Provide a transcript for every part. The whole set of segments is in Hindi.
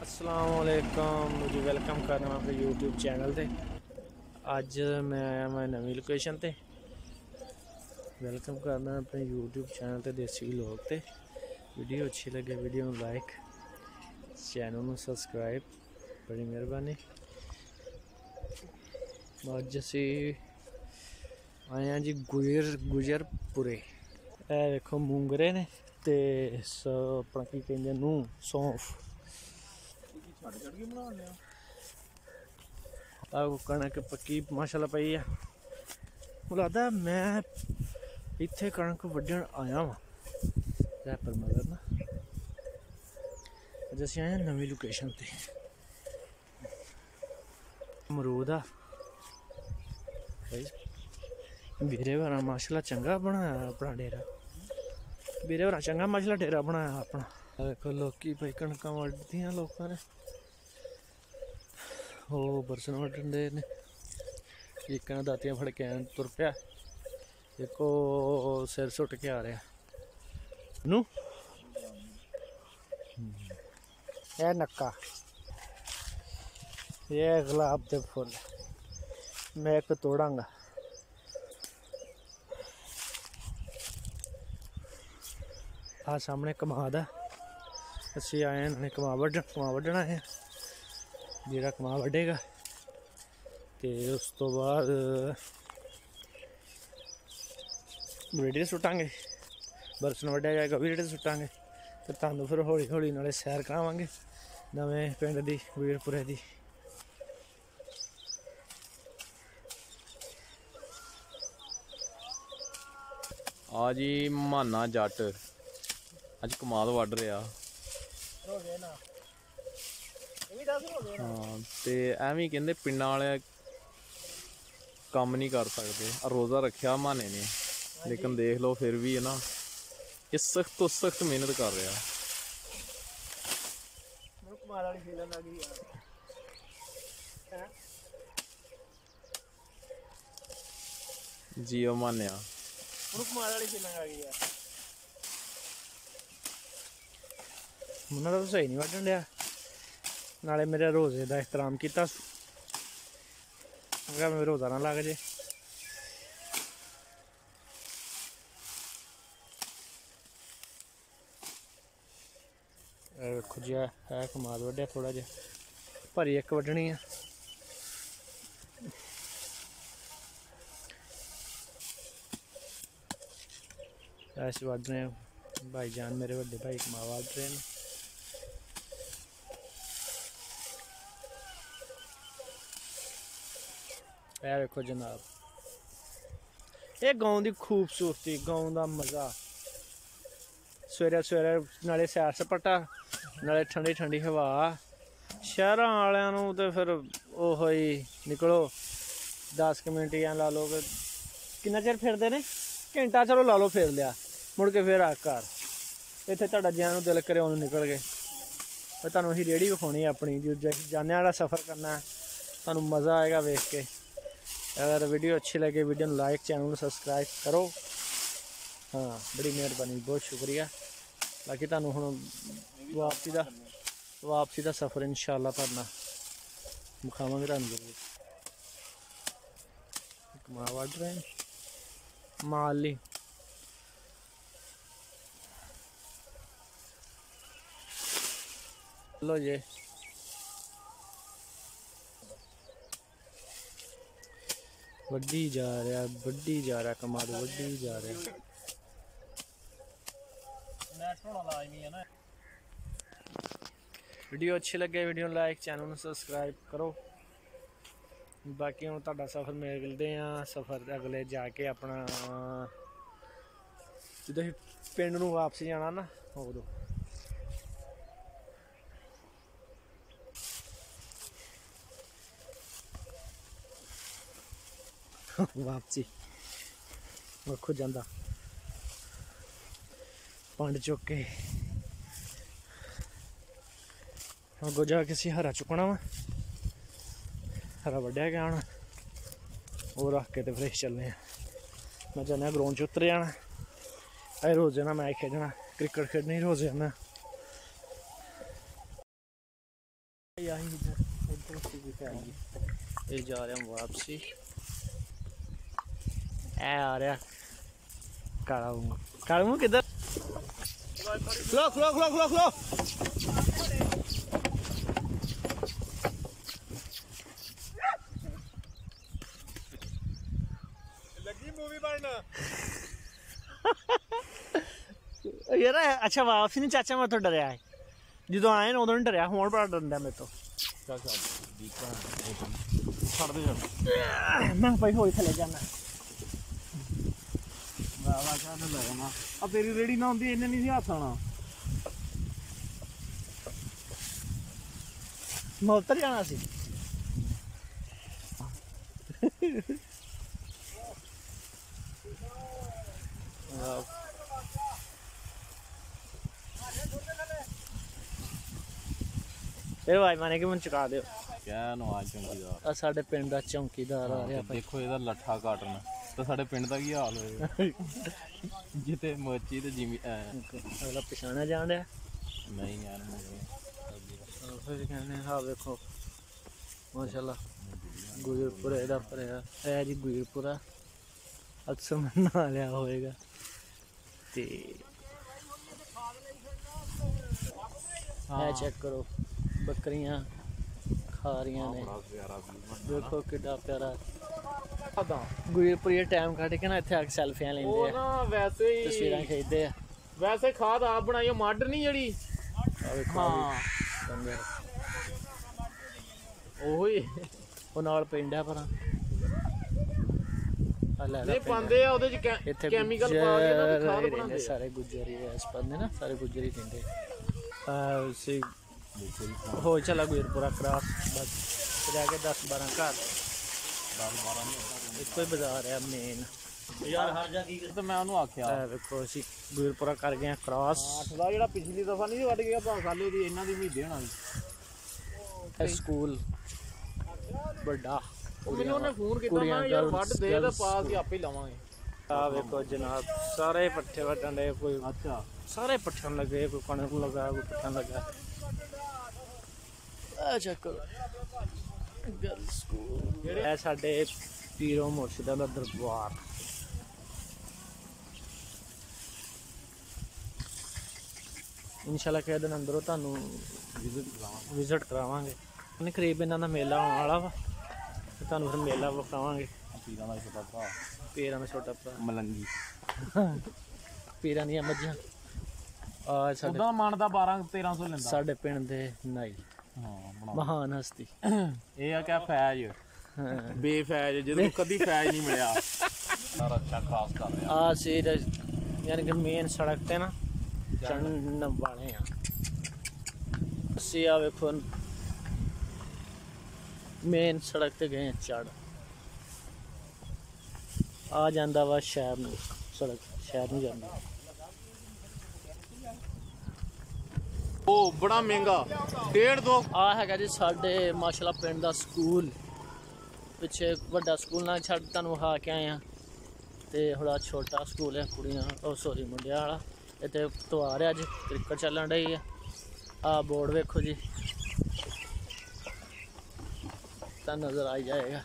अस्सलाम वालेकुम जी, वेलकम करना अपने यूट्यूब चैनल ते। अज मैं आया मैं नवी लोकेशन ते। वेलकम करना अपने यूट्यूब चैनल ते देसी लोग ते। वीडियो अच्छी लगे वीडियो में लाइक, चैनल में सबसक्राइब, बड़ी मेहरबानी। अज असी आए हैं जी गुजरपुरे। ए देखो मूंगरे ने ते अपना की कहते नूं सौंफ कणक पक्की माशाल्लाह पई है। मुझे लगता है मैं इत्थे कणक वड्ढन आया वां रैपर मगर ना। अज असीं आए नवी लोकेशन ते। अमरूद आ वीरे होरां माशाल्लाह चंगा बनाया अपना डेरा। वीरे होरां चंगा माशाल्लाह डेरा बनाया अपना। देखो लोकी भाई कणकां वड्ढदियां लोकां ने। वो बरसन वड्ढन दे ने। एक ने दातियां फड़ के तुर पिया, एक सिर सुट के आ रहा नू। यह नक्का ये गुलाब के फुल मैं एक तोड़ांगा। आ सामने कमाद है। असी आए हैं कमा वड्ढना है। जेड़ा कमा वड्ढेगा तो उस तो बाद रेडे सुटांगे। बरसन वड्ढिया जाएगा भी रेडे सुटांगे। तो तुहानू फिर हौली हौली नाले सैर करावांगे नवे पिंड दी गुजरपुरे दी। आ जी माना जट अज कमाल वड्ढ रहा। हाँ ते एवं कहते पिंडां वाले कम नहीं कर सकते। रोज़ा रखा माने ने, लेकिन देख लो फिर भी है ना ये सख्त तो सख्त मेहनत कर रहा। जियो मान्या मुन्ना तो सही नहीं वड्ढन दिया। नाले मेरे रोजे का एहतराम किया। मैं रोज़ा ना लग जे। देखो जी है कमाल वड्ढिया थोड़ा जहा भरी एक वड्ढनी है। ऐसे वड्ढ रहे भाई जान मेरे बड़े भाई कमा वड्ढ रहे हैं। यह देखो जनाब ये गाँव की खूबसूरती, गाँव का मज़ा। सवेरे सवेरे नाले सैर सपाटा नाले ठंडी ठंडी हवा। शहर वालों तो फिर ओह ही निकलो 10 मिनट या ला लो किन्ना चिर फिरते ने घंटा चलो ला लो फिर लिया मुड़ के फिर आ घर। इतने तुहाडा जियां दिल करे उन्होंने निकल गए। तुहानूं असीं रेहड़ी विखाउणी अपनी जो जाने वाला सफ़र करना है। तुहानूं मज़ा आएगा वेख के। अगर वीडियो अच्छी लगे वीडियो लाइक चैनल सब्सक्राइब करो। हाँ बड़ी मेहरबानी बहुत शुक्रिया। बाकी तुहानूं हुण वापसी का सफ़र इंशाअल्लाह तुहाडे नाल विखावांगे तुहानूं जरूर। कमा वड्ढ रहे हैं माली। लो जी वड्डी जा रहा कमाल वड्डी जा रहा। वीडियो अच्छी लगे वीडियो लाइक चैनल सब्सक्राइब करो। बाकी हम तुहाडा सफ़र मिलते हैं सफ़र अगले जाके अपना जो पिंड नूं वापसी जाना ना उदों। वापसी वखो जांदा पंड चुक के अगो जाके असीं हरा चुकना वा। हरा वड्ढिया गया होना वो रख के तो फिर चलने। मैं जाना ग्राउंड च उतर जाना। अज रोज़ ना मैच खेलना क्रिकेट खेलनी रोज़ जाना। ही इधर इधर से भी आएगी। ये जा रहे हम वापसी। ए आ रहा काला मुंह। काला मुंह किधर? खलो खलो खलो खलो खलो। लगी मूवी बनना यार अच्छा वापसी नहीं चाचा मैं तो डरिया है जो आए ना उदों नहीं डरिया हूँ बड़ा डरदा मेरे तो मैं भाई हो थले जाना अब तेरी रेडी ना होंगी इन्हें नहीं हाथ आना मैं उतर जाना सी फिर भाई माने कि मैं चुका दो क्या नवाज चौकीदार साढ़े पिंड का चौकीदार आ रहा देखो ਇਹਦਾ ਲੱਠਾ ਕਾਟਣਾ ਤਾਂ ਸਾਡੇ ਪਿੰਡ ਦਾ ਕੀ ਹਾਲ ਹੋਏਗਾ ਜਿੱਤੇ ਮੱਛੀ ਤੇ ਜਿਮੀ अगला पिछाना जान रहा ਨਹੀਂ ਯਾਰ फिर कहने हाँ देखो माशाल्लाह गुजरपुरा इधर पर है जी गुजरपुरा अक्सर मना लिया होएगा ते हाँ चेक करो बकरियां खा रही ने देखो कितना प्यारा गुजरपुरी टाइम कट के ना इतने आके सैल्फियां लेंदे ਉਹ ਨਾ ਵੈਸੇ ਹੀ तस्वीरां खींचते हैं ਵੈਸੇ ਖਾਦ ਆਪ ਬਣਾਈ ਮੱਡ ਨਹੀਂ ਜਿਹੜੀ हाँ ਉਹੀ ਉਹ ਨਾਲ ਪਿੰਡ ਆ ਪਰ ਨਹੀਂ ਪਾਉਂਦੇ ਆ ਉਹਦੇ ਚ ਕੈਮੀਕਲ ਪਾ ਕੇ ਨਾ ਖਾਦ ਬਣਾਉਂਦੇ ਸਾਰੇ ਗੁੱਜਰ ਹੀ ਇਸ ਬੰਦੇ ਨਾ ਸਾਰੇ ਗੁੱਜਰ ਹੀ ਕਹਿੰਦੇ ਸੀ ਹੋ ਚਲਾ ਗੁਰਪੁਰਾ ਕਰਾਸ ਬਸ ਰਹਿ ਕੇ 10-12 ਘਰ 10-12 ਇੱਕੋ ਹੀ ਬਾਜ਼ਾਰ ਹੈ ਮੇਨ ਯਾਰ ਹਰ ਜਾ ਕੀ ਤੇ ਮੈਂ ਉਹਨੂੰ ਆਖਿਆ ਵੇਖੋ ਅਸੀਂ ਗੁਰਪੁਰਾ ਕਰ ਗਏ ਕਰਾਸ ਦਾ ਜਿਹੜਾ ਪਿਛਲੀ ਦਫਾ ਨਹੀਂ ਵੱਢ ਗਿਆ ਭਾਂ ਸਾਲੇ ਦੀ ਇਹਨਾਂ ਦੀ ਮਹੀਦੇ ਹੋਣਾ ਸੀ ਸਕੂਲ ਵੱਡਾ ਮੈਨੂੰ ਉਹਨੇ ਫੋਨ ਕੀਤਾ ਮੈਂ ਯਾਰ ਵੱਢ ਦੇ ਤੇ ਪਾ ਕੇ ਆਪੇ ਲਾਵਾਂਗੇ ਆ ਵੇਖੋ ਜਨਾਬ ਸਾਰੇ ਪੱਠੇ ਵੱਢਣ ਦੇ ਕੋਈ ਅੱਛਾ ਸਾਰੇ ਪੱਠਣ ਲੱਗੇ ਕੋਈ ਕਣਕ ਨੂੰ ਲਗਾ ਕੋਈ ਪੱਠਣ ਲੱਗਾ ਆ ਚੱਕ ਗਰਲ ਸਕੂਲ ਇਹ ਸਾਡੇ ਪੀਰੋ ਮੁਰਸ਼ਿਦਾ ਦਾ ਦਰਬਾਰ इंशाल्लाह कई दिन अंदरों तुहानू विजिट करावांगे नहीं करीब इन्हां दा मेला आने वाला वा ते तुहानू फिर मेला विखावांगे ਪੀਰਾਂ ਦਾ ਛੋਟਾ ਭਰਾ पीरां दा छोटा भरा ਮਲੰਗੀ पीरां दी मज्जां आ साडे ਉਹਦਾ ਮਨ ਦਾ 12-1300 ਲੈਂਦਾ साडे पिंड दे नाई ਹਾਂ महान हस्ती ਇਹ ਆ ਕਿਆ ਫੈਜ ਬੇਫੈਜ ਜਦੋਂ ਕਦੀ ਫੈਜ ਨਹੀਂ ਮਿਲਿਆ ਸਾਰਾ ਅੱਛਾ ਖਾਸ ਕਰ ਰਿਹਾ आ सी यानी कि मेन सड़क ते ना चढ़न वाले हैं असी आ वेखो मेन सड़क ते गए चढ़ आ जांदा वा शहर नूं सड़क शहर नूं जांदी ਉਹ ਬੜਾ ਮਹਿੰਗਾ 1.5-2 आ हैगा जी साडे माशाल्लाह पिंड दा स्कूल पिछे वड्डा स्कूल ना छड़ तुहानूं विखा के आए हां ते थोड़ा छोटा स्कूल है कुड़ियां सॉरी मुंडियां वाला इतने त्योहार है अज क्रिकेट चलन रही है आ बोर्ड वेखो जी तो नज़र आई जाएगा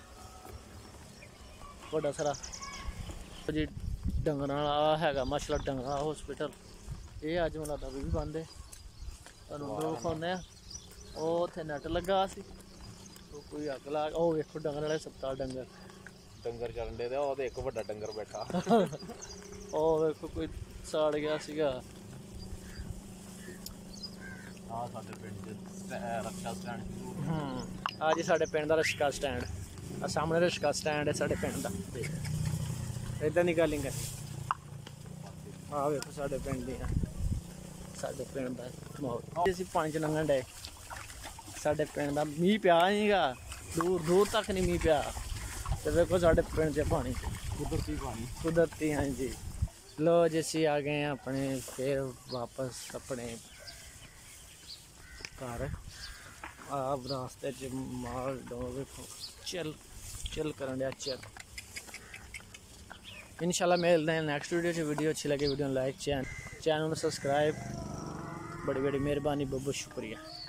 बड़ा सारा जी डंगर वाला हैगा माशाल्लाह डंगर वाला हॉस्पिटल ये अज मैं लगता भी बंद है अंदर विखाने उत्थे नैट लगा सी कोई अग ला वेखो डंगर वाले अस्पताल ਡੰਗਰ ਚੱਲਣ ਦੇ ਉਹ ਤੇ ਇੱਕ ਵੱਡਾ ਡੰਗਰ ਬੈਠਾ ਉਹ ਵੇਖੋ ਕੋਈ ਸਾੜ ਗਿਆ ਸੀਗਾ ਆ ਸਾਡੇ ਪਿੰਡ ਦੇ ਰਕਸ਼ਾ ਸਟੈਂਡ ਆ ਜੀ ਸਾਡੇ ਪਿੰਡ ਦਾ ਰਿਕਸ਼ਾ ਸਟੈਂਡ ਆ ਸਾਹਮਣੇ ਰਿਕਸ਼ਾ ਸਟੈਂਡ ਹੈ ਸਾਡੇ ਪਿੰਡ ਦਾ ਇਦਾਂ ਦੀ ਗੱਲ ਹੀ ਕਰ ਆ ਵੇਖੋ ਸਾਡੇ ਪਿੰਡ ਦੀ ਸਾਡੇ ਪਿੰਡ ਦਾ ਮਾਹੌਲ ਅਸੀਂ ਪਾਣੀ ਚ ਲੰਘਣ ਡਏ ਸਾਡੇ ਪਿੰਡ ਦਾ ਮੀਂਹ ਪਿਆ ਨਹੀਂਗਾ ਦੂਰ ਦੂਰ ਤੱਕ ਨਹੀਂ ਮੀਂਹ ਪਿਆ ਤੇ ਵੇਖੋ ਸਾਡੇ ਪਿੰਡ 'ਚ ਪਾਣੀ ਕੁਦਰਤੀ ਹਾਂਜੀ लो जैसे आ गए हैं अपने फिर वापस अपने घर आप रास्ते च माल डो देखो चिल करन दिया चिल इंशाल्लाह मिलते हैं नेक्स्ट वीडियो अच्छी लगे वीडियो लाइक चैनल सब्सक्राइब बड़ी बड़ी मेहरबानी बहुत बहुत शुक्रिया।